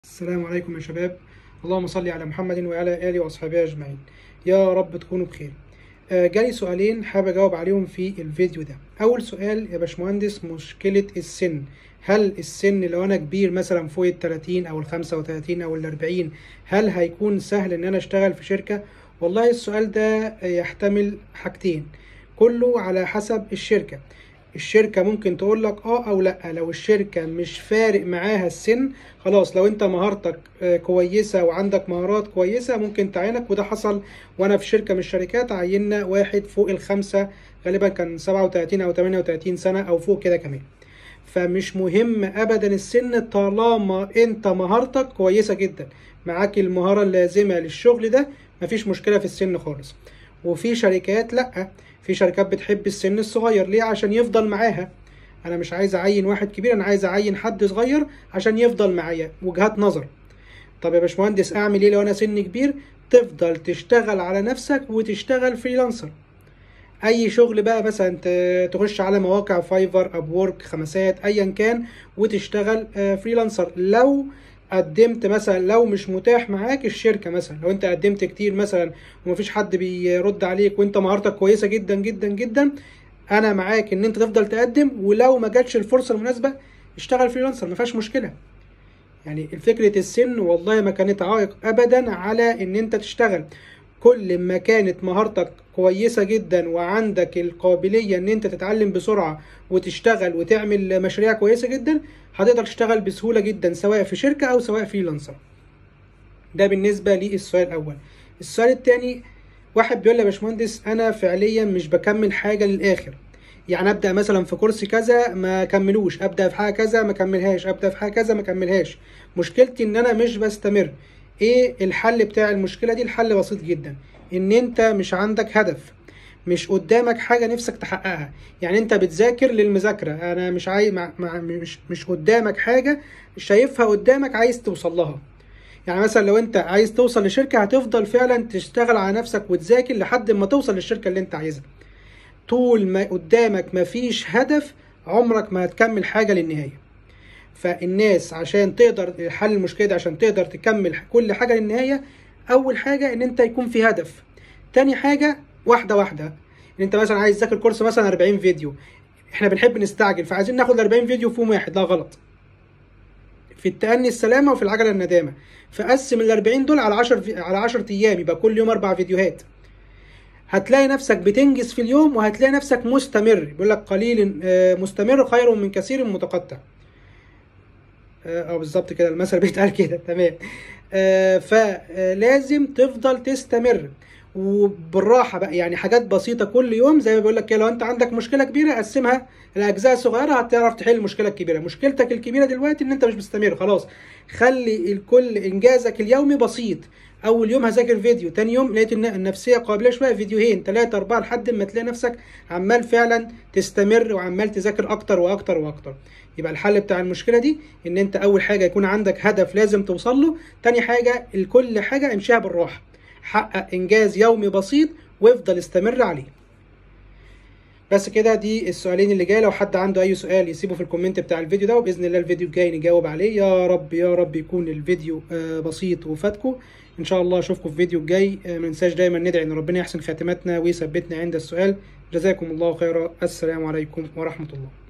السلام عليكم يا شباب. اللهم صل على محمد وعلى آله وأصحابه أجمعين. يا رب تكونوا بخير. جالي سؤالين حابب أجاوب عليهم في الفيديو ده. أول سؤال يا باشمهندس، مشكلة السن. هل السن لو أنا كبير مثلا فوق ال30 أو ال35 أو ال40 هل هيكون سهل إن أنا أشتغل في شركة؟ والله السؤال ده يحتمل حاجتين، كله على حسب الشركة. الشركة ممكن تقول لك او لا. لو الشركة مش فارق معاها السن خلاص، لو انت مهارتك كويسة وعندك مهارات كويسة ممكن تعينك، وده حصل وانا في شركة من الشركات عيننا واحد فوق ال5، غالبا كان 37 او 38 سنة او فوق كده كمان. فمش مهم ابدا السن طالما انت مهارتك كويسة جدا، معاك المهارة اللازمة للشغل ده، مفيش مشكلة في السن خالص. وفي شركات لا، في شركات بتحب السن الصغير. ليه؟ عشان يفضل معاها. انا مش عايز اعين واحد كبير، انا عايز اعين حد صغير عشان يفضل معايا. وجهات نظر. طب يا باشمهندس اعمل ايه لو انا سن كبير؟ تفضل تشتغل على نفسك وتشتغل فريلانسر. اي شغل بقى، مثلا تخش على مواقع فايفر، اب وورك، خمسات، ايا كان، وتشتغل فريلانسر. لو قدمت مثلا، لو مش متاح معاك الشركه، مثلا لو انت قدمت كتير مثلا ومفيش حد بيرد عليك وانت مهارتك كويسه جدا جدا جدا، انا معاك ان انت تفضل تقدم، ولو ما جاتش الفرصه المناسبه اشتغل فريلانسر، ما فيهاش مشكله. يعني فكره السن والله ما كانت عائق ابدا على ان انت تشتغل. كل ما كانت مهارتك كويسة جدا وعندك القابلية ان انت تتعلم بسرعة وتشتغل وتعمل مشاريع كويسة جدا، هتقدر تشتغل بسهولة جدا سواء في شركة او سواء فريلانسر. ده بالنسبة للسؤال الاول. السؤال التاني، واحد بيقول لي يا باشمهندس انا فعليا مش بكمل حاجة للاخر، يعني ابدا مثلا في كورس كذا ما كملوش، ابدا في حاجه كذا ما كملهاش، ابدا في حاجه كذا ما كملهاش، مشكلتي ان انا مش بستمر. ايه الحل بتاع المشكله دي؟ الحل بسيط جدا، ان انت مش عندك هدف، مش قدامك حاجه نفسك تحققها. يعني انت بتذاكر للمذاكره، انا مش عايز مش قدامك حاجه شايفها قدامك عايز توصل لها. يعني مثلا لو انت عايز توصل لشركه هتفضل فعلا تشتغل على نفسك وتذاكر لحد ما توصل للشركه اللي انت عايزها. طول ما قدامك مفيش هدف عمرك ما هتكمل حاجة للنهاية. فالناس عشان تقدر حل المشكلة دي، عشان تقدر تكمل كل حاجة للنهاية، أول حاجة إن أنت يكون في هدف. تاني حاجة واحدة واحدة. إن أنت مثلا عايز تذاكر كورس مثلا 40 فيديو، إحنا بنحب نستعجل فعايزين ناخد 40 فيديو في يوم واحد، لا غلط. في التأني السلامة وفي العجلة الندامة. فقسم ال 40 دول على 10 أيام، يبقى كل يوم 4 فيديوهات. هتلاقي نفسك بتنجز في اليوم وهتلاقي نفسك مستمر. بيقول لك قليل مستمر خير من كثير متقطع. بالظبط كده المثل بيتقال كده، تمام. فلازم تفضل تستمر وبالراحه بقى، يعني حاجات بسيطه كل يوم. زي ما بيقول لك كده، لو انت عندك مشكله كبيره قسمها لاجزاء صغيره هتعرف تحل المشكله الكبيره. مشكلتك الكبيره دلوقتي ان انت مش مستمر، خلاص خلي الكل انجازك اليومي بسيط. اول يوم هذاكر فيديو، تاني يوم لقيت النفسيه قابله شويه فيديوهين، 3 4، لحد ما تلاقي نفسك عمال فعلا تستمر وعمال تذاكر اكتر واكتر واكتر. يبقى الحل بتاع المشكله دي ان انت اول حاجه يكون عندك هدف لازم توصل له. تاني حاجه الكل حاجه امشيها بالراحه، حقق انجاز يومي بسيط وافضل استمر عليه. بس كده، دي السؤالين اللي جاي. لو حد عنده اي سؤال يسيبه في الكومنت بتاع الفيديو ده، وباذن الله الفيديو الجاي نجاوب عليه. يا رب يا رب يكون الفيديو بسيط وفاتكم. ان شاء الله اشوفكم في الفيديو الجاي. ما ننساش دايما ندعي ان ربنا يحسن خاتمتنا ويثبتنا عند السؤال. جزاكم الله خيرا. السلام عليكم ورحمة الله.